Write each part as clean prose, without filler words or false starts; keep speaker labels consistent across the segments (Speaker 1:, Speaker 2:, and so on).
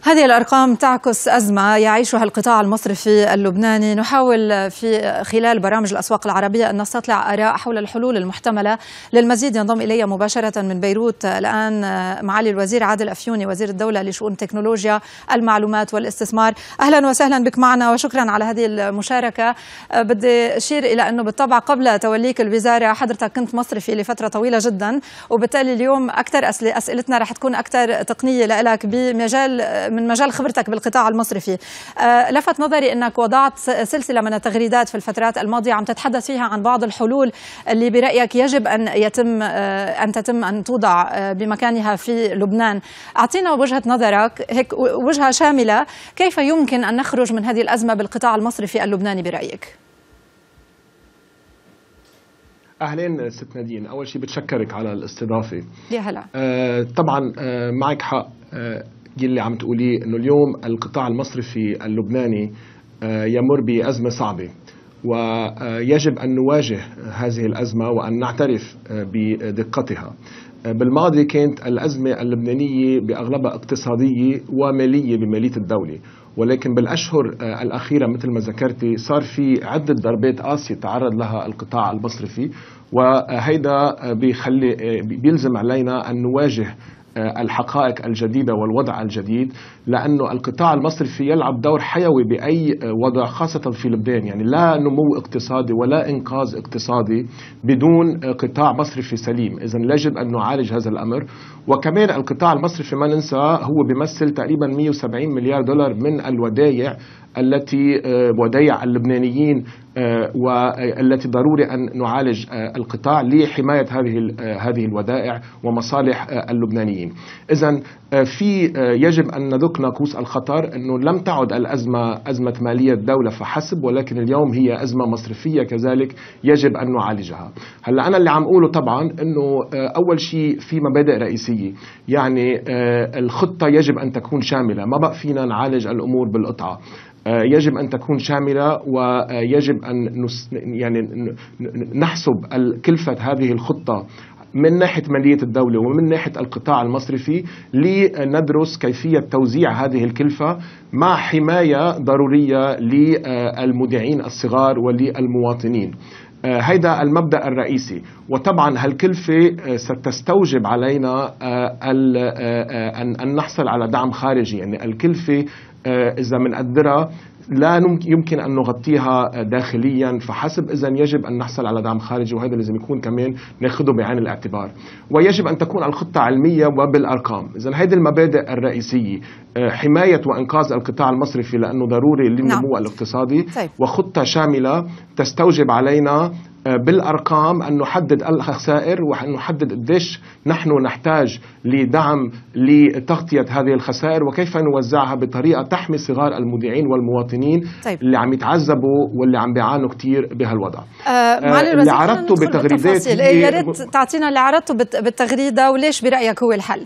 Speaker 1: هذه الأرقام تعكس أزمة يعيشها القطاع المصرفي اللبناني. نحاول في خلال برامج الأسواق العربية أن نستطلع آراء حول الحلول المحتملة. للمزيد ينضم إلي مباشرة من بيروت الآن معالي الوزير عادل أفيوني وزير الدولة لشؤون تكنولوجيا المعلومات والاستثمار. أهلا وسهلا بك معنا وشكرا على هذه المشاركة. بدي أشير إلى أنه بالطبع قبل توليك الوزارة حضرتك كنت مصرفي لفترة طويلة جدا، وبالتالي اليوم أكثر أسئلتنا رح تكون أكثر تقنية لك من مجال خبرتك بالقطاع المصرفي. لفت نظري أنك وضعت سلسلة من التغريدات في الفترات الماضية عم تتحدث فيها عن بعض الحلول اللي برأيك يجب أن توضع بمكانها في لبنان. أعطينا وجهة نظرك، هيك وجهة شاملة، كيف يمكن أن نخرج من هذه الأزمة بالقطاع المصرفي اللبناني برأيك؟
Speaker 2: أهلين ست نادين، أول شيء بتشكرك على الاستضافة.
Speaker 1: يا هلا.
Speaker 2: طبعا معك حق اللي عم تقوليه انه اليوم القطاع المصرفي اللبناني يمر بأزمة صعبة، ويجب أن نواجه هذه الأزمة وأن نعترف بدقتها. بالماضي كانت الأزمة اللبنانية بأغلبها اقتصادية ومالية بمالية الدولة، ولكن بالأشهر الأخيرة مثل ما ذكرتي صار في عدة ضربات قاسية تعرض لها القطاع المصرفي، وهيدا بيلزم علينا أن نواجه الحقائق الجديدة والوضع الجديد، لأنه القطاع المصرفي يلعب دور حيوي بأي وضع، خاصة في لبنان. يعني لا نمو اقتصادي ولا إنقاذ اقتصادي بدون قطاع مصرفي سليم. إذن يجب أن نعالج هذا الأمر. وكمان القطاع المصرفي ما ننسى هو بيمثل تقريبا 170 مليار دولار من الودائع التي ودائع اللبنانيين، والتي ضروري أن نعالج القطاع لحماية هذه الودائع ومصالح اللبنانيين. إذن يجب أن ندق ناقوس الخطر أنه لم تعد الأزمة أزمة مالية الدولة فحسب، ولكن اليوم هي أزمة مصرفية كذلك يجب أن نعالجها. هلا أنا اللي عم أقوله طبعا أنه أول شيء في مبادئ رئيسية، يعني الخطة يجب أن تكون شاملة، ما بقى فينا نعالج الأمور بالقطعة. يجب أن تكون شاملة، ويجب أن نحسب كلفة هذه الخطة من ناحية مالية الدولة ومن ناحية القطاع المصرفي، لندرس كيفية توزيع هذه الكلفة مع حماية ضرورية للمودعين الصغار وللمواطنين. هيدا المبدأ الرئيسي. وطبعا هالكلفة ستستوجب علينا أن نحصل على دعم خارجي. يعني الكلفة إذا منقدرها لا يمكن أن نغطيها داخليا فحسب، إذن يجب أن نحصل على دعم خارجي، وهذا لازم يكون كمان ناخده بعين الاعتبار. ويجب أن تكون الخطة علمية وبالأرقام. إذن هذه المبادئ الرئيسية، حماية وإنقاذ القطاع المصرفي لأنه ضروري للنمو الاقتصادي، وخطة شاملة تستوجب علينا بالأرقام أن نحدد الخسائر وأن نحدد قديش نحن نحتاج لدعم لتغطية هذه الخسائر، وكيف نوزعها بطريقة تحمي صغار المودعين والمواطنين اللي عم يتعذبوا واللي عم بيعانوا كتير بهالوضع.
Speaker 1: اللي عرضته بتغريدات، يا ريت تعطينا اللي عرضته بالتغريدة وليش برأيك هو الحل.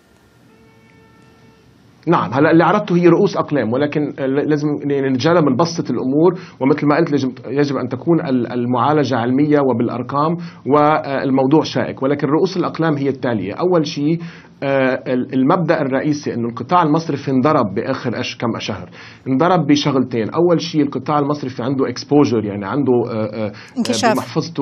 Speaker 2: نعم، هلا اللي عرضته هي رؤوس أقلام، ولكن لازم نتجنب نبسط الأمور، ومثل ما قلت يجب أن تكون المعالجة علمية وبالأرقام، والموضوع شائك. ولكن رؤوس الأقلام هي التالية. أول شيء المبدأ الرئيسي أنه القطاع المصرفي انضرب بآخر كم شهر. انضرب بشغلتين. أول شيء القطاع المصرفي عنده exposure، يعني عنده بمحفظته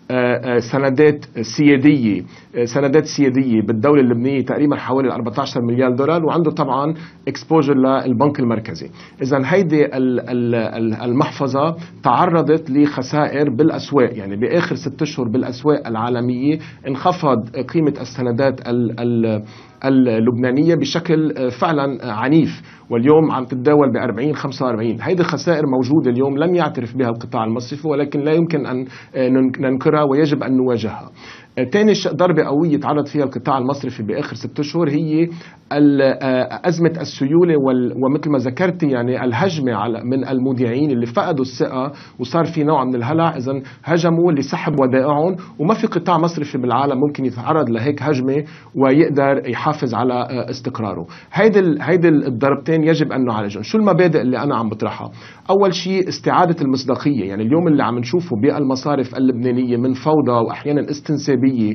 Speaker 2: سندات سيادية بالدولة اللبنانية تقريبا حوالي 14 مليار دولار، وعنده طبعا exposure للبنك المركزي. إذن هيدي المحفظة تعرضت لخسائر بالأسواق. يعني بآخر 6 أشهر بالأسواق العالمية انخفض قيمة السندات اللبنانية بشكل فعلا عنيف، واليوم عم تتداول ب40-45. هيدي خسائر موجودة اليوم لم يعترف بها القطاع المصرفي، ولكن لا يمكن أن ننكرها ويجب أن نواجهها. تاني ضربة قوية تعرض فيها القطاع المصرفي بآخر 6 أشهر هي أزمة السيولة، ومثل ما ذكرت يعني الهجمة من المودعين اللي فقدوا الثقة وصار في نوع من الهلع. إذن هجموا لسحب ودائعهم، وما في قطاع مصرفي بالعالم ممكن يتعرض لهيك هجمة ويقدر يحافظ تحافظ على استقراره. هيدي الضربتين يجب أن نعالجهم. شو المبادئ اللي أنا عم بطرحها؟ أول شيء استعادة المصداقية. يعني اليوم اللي عم نشوفه بالمصارف اللبنانية من فوضى وأحيانا استنسابية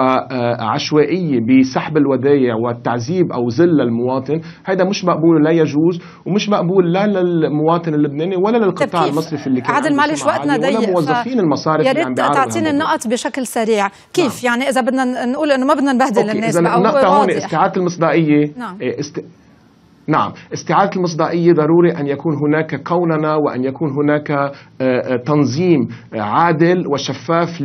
Speaker 2: وعشوائية بسحب الودائع والتعذيب أو ذل المواطن، هذا مش مقبول، لا يجوز، ومش مقبول لا للمواطن اللبناني ولا للقطاع المصرفي اللي كان
Speaker 1: عادل معلش وقتنا ضيق،
Speaker 2: ولا موظفين المصارف
Speaker 1: يا
Speaker 2: اللي عم
Speaker 1: ريت
Speaker 2: بيعانوا.
Speaker 1: تعطيني النقط بشكل سريع. كيف يعني إذا بدنا نقول إنه ما بدنا نبهدل الناس بقى؟
Speaker 2: النقطة هون استعادة المصداقية.
Speaker 1: نعم.
Speaker 2: نعم، استعادة المصداقية ضروري أن يكون هناك كوننا وأن يكون هناك تنظيم عادل وشفاف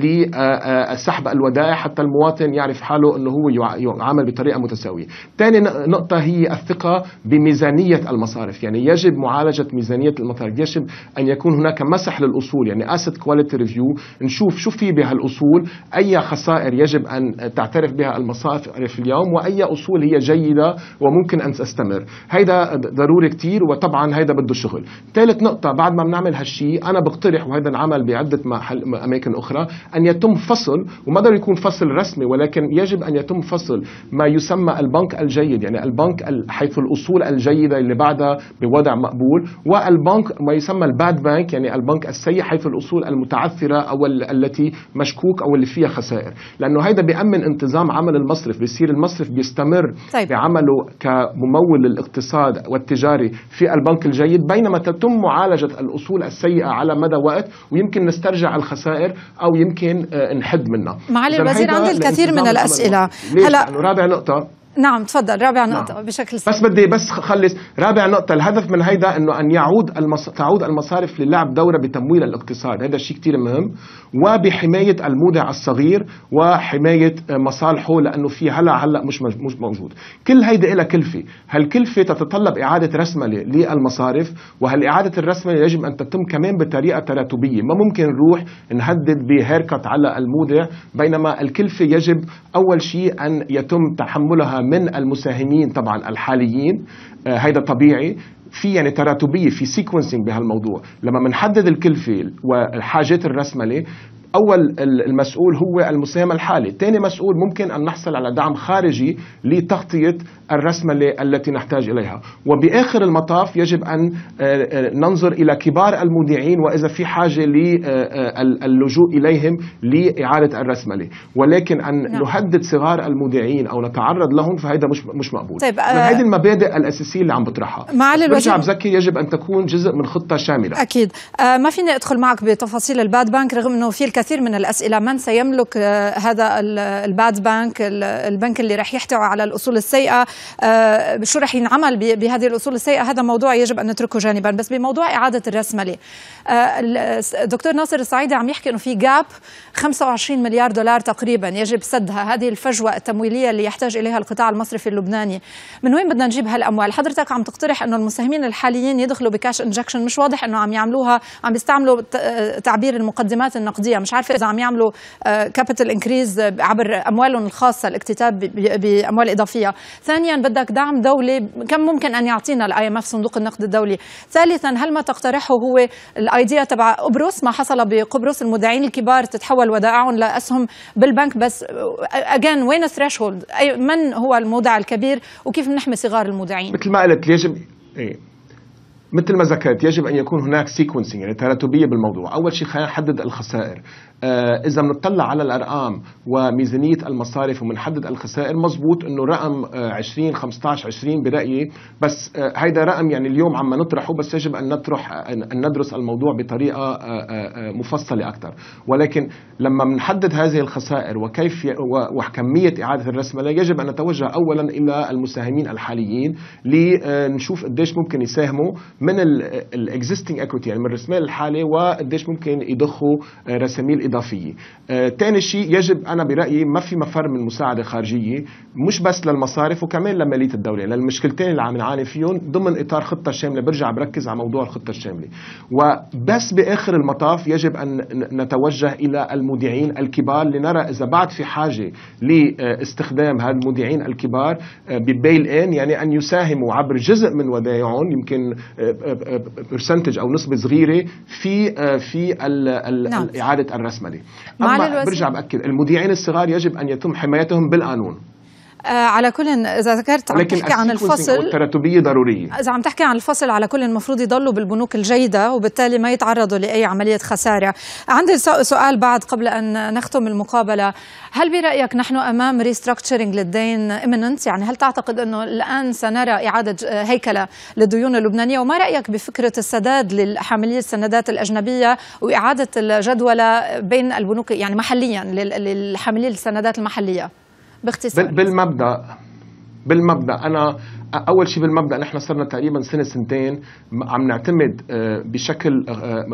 Speaker 2: لسحب الودائع حتى المواطن يعرف حاله أنه هو يعامل بطريقة متساوية. ثاني نقطة هي الثقة بميزانية المصارف. يعني يجب معالجة ميزانية المصارف، يجب أن يكون هناك مسح للأصول، يعني asset quality review، نشوف شو في بهالأصول، أي خسائر يجب أن تعترف بها المصارف اليوم وأي أصول هي جيدة وممكن أن تستمر. هيدا ضروري كتير، وطبعا هيدا بده شغل. ثالث نقطة، بعد ما بنعمل هالشيء أنا بقترح، وهذا العمل بعدة أماكن أخرى، أن يتم فصل، وما ضروري يكون فصل رسمي، ولكن يجب أن يتم فصل ما يسمى البنك الجيد، يعني البنك حيث الأصول الجيدة اللي بعدها بوضع مقبول، والبنك ما يسمى الباد بانك، يعني البنك السيء حيث الأصول المتعثرة أو التي مشكوك أو اللي فيها خسائر. لأنه هيدا بيأمن انتظام عمل المصرف، بيصير المصرف بيستمر بعمله كممول للاقتصاد والتجاري في البنك الجيد، بينما تتم معالجة الأصول السيئة على مدى وقت، ويمكن نسترجع الخسائر أو يمكن نحد منها.
Speaker 1: معالي الوزير، عندي الكثير من الأسئلة.
Speaker 2: هلا رابع نقطة.
Speaker 1: نعم تفضل. رابع نقطة بشكل
Speaker 2: سريع. بدي خلص رابع نقطة. الهدف من هيدا انه ان تعود المصارف للعب دورة بتمويل الاقتصاد، هذا الشيء كتير مهم، وبحماية المودع الصغير وحماية مصالحه، لانه في هلا مش موجود. كل هيدا لها كلفة، هالكلفة تتطلب اعادة رسملة للمصارف، وهالإعادة الرسملة يجب ان تتم كمان بطريقة تراتبية. ما ممكن نروح نهدد بهيركت على المودع، بينما الكلفة يجب اول شيء ان يتم تحملها من المساهمين طبعا الحاليين. هيدا طبيعي، في يعني تراتبية، في سيكونسينج بهالموضوع. لما منحدد الكلفة والحاجات الرسملة، أول المسؤول هو المساهم الحالي، ثاني مسؤول ممكن أن نحصل على دعم خارجي لتغطية الرسملة التي نحتاج إليها. وبآخر المطاف يجب أن ننظر إلى كبار المودعين وإذا في حاجة للجوء إليهم لإعادة الرسملة، ولكن أن نهدد صغار المودعين أو نتعرض لهم فهذا مش مقبول.
Speaker 1: طيب
Speaker 2: هذه المبادئ الأساسية اللي عم بطرحها. برجع بذكر يجب أن تكون جزء من خطة شاملة.
Speaker 1: أكيد. ما فيني أدخل معك بتفاصيل الباد بانك، رغم أنه في الكثير من الأسئلة. من سيملك هذا الباد بانك، البنك اللي رح يحتوي على الأصول السيئة؟ شو رح ينعمل بهذه الأصول السيئة؟ هذا موضوع يجب أن نتركه جانبا. بس بموضوع إعادة الرسملة، الدكتور ناصر الصعيدي عم يحكي أنه في جاب 25 مليار دولار تقريبا يجب سدها، هذه الفجوة التمويلية اللي يحتاج إليها القطاع المصرفي اللبناني. من وين بدنا نجيب هالأموال؟ حضرتك عم تقترح أنه المساهمين الحاليين يدخلوا بكاش انجكشن، مش واضح أنه عم يعملوها، عم بيستعملوا تعبير المقدمات النقدية، مش عارفة إذا عم يعملوا كابيتال انكريز عبر أموالهم الخاصة، الاكتتاب بأموال إضافية. ثانيا بدك دعم دولي، كم ممكن أن يعطينا الIMF صندوق النقد الدولي؟ ثالثا هل ما تقترحه هو الايديا تبع قبرص، ما حصل بقبرص، المودعين الكبار تتحول ودائعهم لأسهم بالبنك، بس أجان وين الثريشولد؟ من هو المودع الكبير وكيف نحمي صغار المودعين؟
Speaker 2: مثل ما قلت يجب مثل ما ذكرت يجب أن يكون هناك سيكونسينج، يعني تراتبية بالموضوع. أول شيء خلينا نحدد الخسائر. إذا بنطلع على الأرقام وميزانية المصارف ومنحدد الخسائر، مزبوط إنه رقم 20 15 20 برأيي، بس هيدا رقم يعني اليوم عم نطرحه، بس يجب أن ندرس الموضوع بطريقة مفصلة أكثر. ولكن لما بنحدد هذه الخسائر وكيف وكمية إعادة الرسملة، يجب أن نتوجه أولا إلى المساهمين الحاليين لنشوف قديش ممكن يساهموا من الاكزيستنج اكويتي، يعني من الرسمال الحالي، وقديش ممكن يضخوا رساميل إضافية. ثاني شيء يجب أنا برأيي ما في مفر من مساعدة خارجية، مش بس للمصارف وكمان لمالية الدولة، للمشكلتين اللي عم نعاني فيهم ضمن إطار خطة شاملة. برجع بركز على موضوع الخطة الشاملة. وبس بآخر المطاف يجب أن نتوجه إلى المودعين الكبار لنرى إذا بعد في حاجة لاستخدام هذا المودعين الكبار ببيل إن، يعني أن يساهموا عبر جزء من ودائعهم، يمكن برسنتج أو نسبة صغيرة في إعادة الرسملة. أما برجع بأكد المودعين الصغار يجب أن يتم حمايتهم بالقانون.
Speaker 1: على كل إذا ذكرت عم تحكي عن الفصل،
Speaker 2: التراتبية ضرورية.
Speaker 1: إذا عم تحكي عن الفصل على كل المفروض يضلوا بالبنوك الجيدة وبالتالي ما يتعرضوا لأي عملية خسارة. عندي سؤال بعد قبل أن نختم المقابلة. هل برأيك نحن أمام ريستراكتشرينج للدين imminent؟ يعني هل تعتقد أنه الآن سنرى إعادة هيكلة للديون اللبنانية؟ وما رأيك بفكرة السداد لحاملي السندات الأجنبية وإعادة الجدولة بين البنوك يعني محليا للحاملي السندات المحلية باختصار؟
Speaker 2: بالمبدأ أنا أول شيء بالمبدأ نحن صرنا تقريبا سنتين عم نعتمد بشكل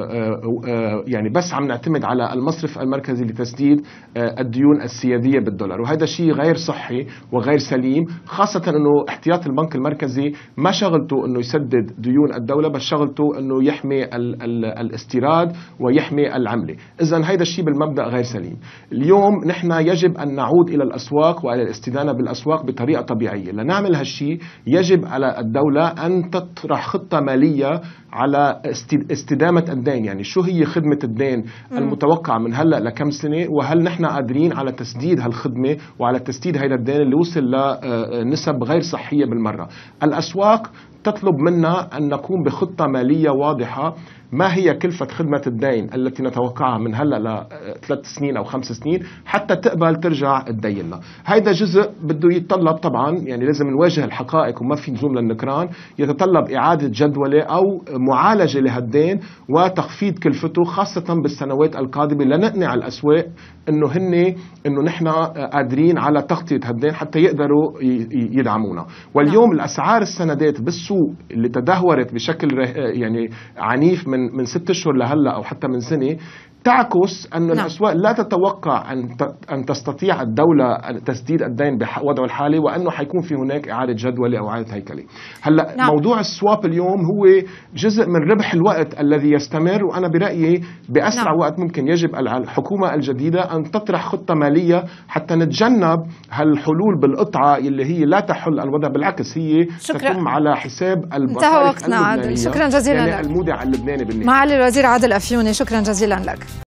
Speaker 2: يعني بس عم نعتمد على المصرف المركزي لتسديد الديون السيادية بالدولار، وهذا شيء غير صحي وغير سليم، خاصة أنه احتياط البنك المركزي ما شغلته أنه يسدد ديون الدولة، بس شغلته أنه يحمي الاستيراد ويحمي العملة. إذن هذا الشيء بالمبدأ غير سليم. اليوم نحن يجب أن نعود إلى الأسواق وإلى الاستدانة بالأسواق بطريقة طبيعية. لنعمل هالشيء يجب على الدولة أن تطرح خطة مالية على استدامة الدين. يعني شو هي خدمة الدين المتوقعة من هلأ لكم سنة، وهل نحن قادرين على تسديد هالخدمة وعلى تسديد هذا الدين اللي وصل لنسب غير صحية بالمرة. الأسواق تطلب منا أن نقوم بخطة مالية واضحة. ما هي كلفة خدمة الدين التي نتوقعها من هلأ ل3 سنين أو 5 سنين حتى تقبل ترجع تدين لنا؟ هيدا جزء بده يتطلب طبعا، يعني لازم نواجه الحقائق وما في لزوم للنكران، يتطلب إعادة جدولة أو معالجة لهالدين وتخفيض كلفته، خاصة بالسنوات القادمة، لنقنع الأسواق إنه نحن قادرين على تغطية هالدين حتى يقدروا يدعمونا. واليوم الأسعار السندات بالسوق اللي تدهورت بشكل يعني عنيف من 6 أشهر لهلا أو حتى من سنة، تعكس أن الأسواق لا تتوقع أن تستطيع الدولة تسديد الدين بوضعه الحالي، وأنه حيكون في هناك إعادة جدولة أو إعادة هيكلة. هلا موضوع السواب اليوم هو جزء من ربح الوقت الذي يستمر، وأنا برأيي بأسرع وقت ممكن يجب الحكومة الجديدة أن تطرح خطة مالية حتى نتجنب هالحلول بالقطعة اللي هي لا تحل الوضع، بالعكس هي تتم على حساب
Speaker 1: انتهى وقتنا عادل. شكرا جزيلا
Speaker 2: يعني لك. المودع اللبناني بالنهاية.
Speaker 1: معالي الوزير عادل أفيوني، شكرا جزيلا لك.